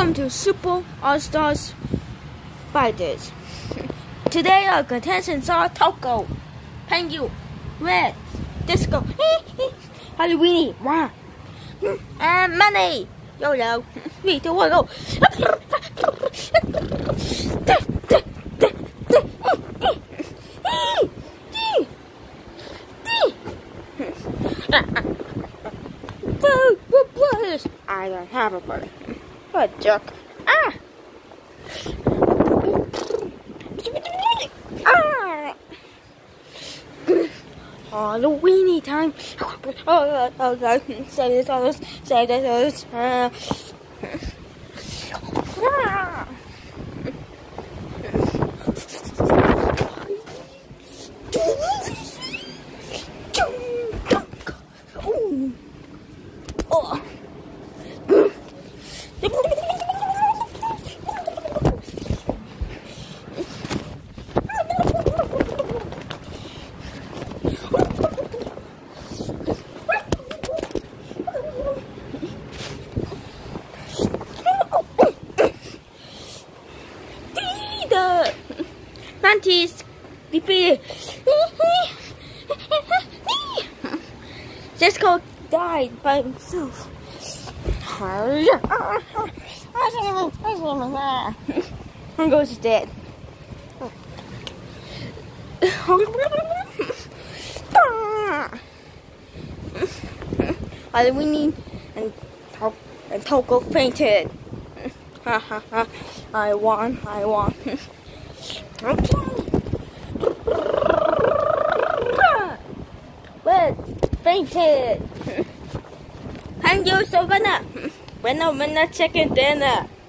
Welcome to Super All-Stars Fighters. Today our contestants are Taco, Pengu, Red, Disco, Halloweeny, and Money. Yo, 3, 2, 1, go. I don't have a brother. What a jerk. Halloweeny time. Oh God. Save this. Mantis defeated. Jesco died by himself. Hungo's dead. Halloweeny and Toko fainted. I won. But fainted. And you so winner, second dinner.